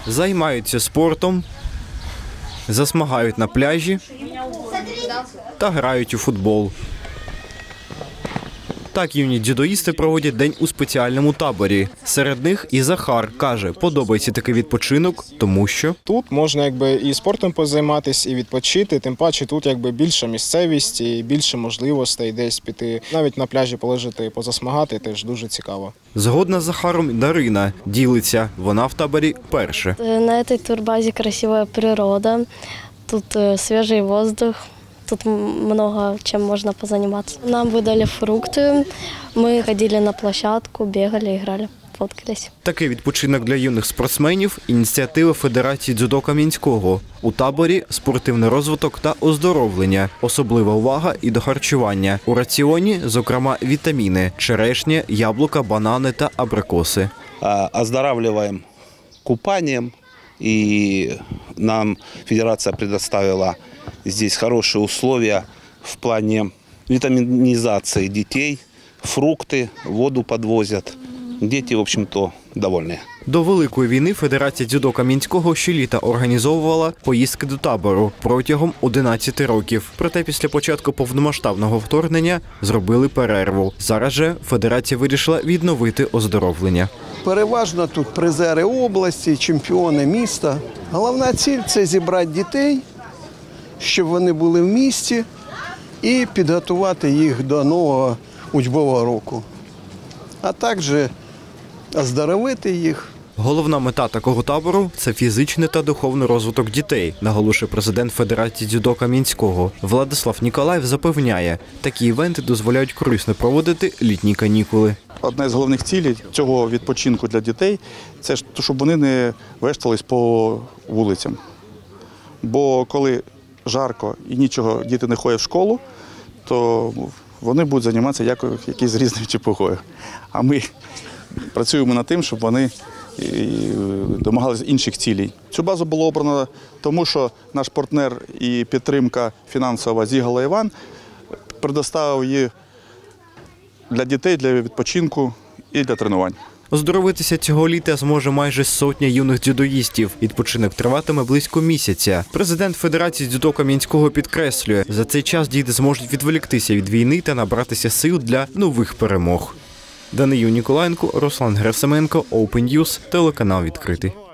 Займаються спортом, засмагають на пляжі та грають у футбол. Так юні дзюдоїсти проводять день у спеціальному таборі. Серед них і Захар. Каже, подобається такий відпочинок, тому що тут можна і спортом позайматися, і відпочити, тим паче тут більша місцевість і більше можливостей десь піти. Навіть на пляжі полежати, позасмагати теж дуже цікаво. Згодна з Захаром Дарина ділиться, вона в таборі вперше. На цій турбазі красива природа, тут свіжий воздух. Тут много чем можно позаниматься. Нам выдали фрукты, мы ходили на площадку, бегали, играли, фоткались. Такий відпочинок для юних спортсменів – ініціатива Федерації дзюдо Кам'янського. У таборі – спортивний розвиток та оздоровлення. Особлива увага і до харчування. У раціоні, зокрема, вітаміни – черешня, яблука, банани та абрикоси. Оздоравливаем купанием, и нам федерация предоставила здесь хорошие условия в плане витаминизации детей, фрукты, воду подвозят. Дети, в общем-то, довольны. До Великої війни Федерація дзюдо Кам'янського щоліта організовувала поїздки до табору протягом 11 років. Проте після початку повномасштабного вторгнення зробили перерву. Зараз же Федерація вирішила відновити оздоровлення. Переважно тут призери області, чемпіони міста. Головна ціль – це зібрати дітей, щоб вони були в місті, і підготувати їх до нового учбового року. А також оздоровити їх. Головна мета такого табору – це фізичний та духовний розвиток дітей, наголошує президент Федерації дзюдо Кам'янського. Владислав Ніколаєв запевняє, такі івенти дозволяють корисно проводити літні канікули. Одна з головних цілей цього відпочинку для дітей – це щоб вони не вештались по вулицям. Бо коли жарко і нічого, діти не ходять в школу, то вони будуть займатися якоюсь різною чепухою. А ми працюємо над тим, щоб вони домагалися інших цілей. Цю базу було обрано тому, що наш партнер і підтримка фінансова Зігала Іван предоставив її для дітей, для відпочинку і для тренувань. Оздоровитися цього літа зможе майже сотня юних дзюдоїстів. Відпочинок триватиме близько місяця. Президент Федерації дзюдо Кам'янського підкреслює, за цей час діти зможуть відволіктися від війни та набратися сил для нових перемог. Данию Ніколаєнко, Руслан Герасименко, Open News, телеканал «Відкритий».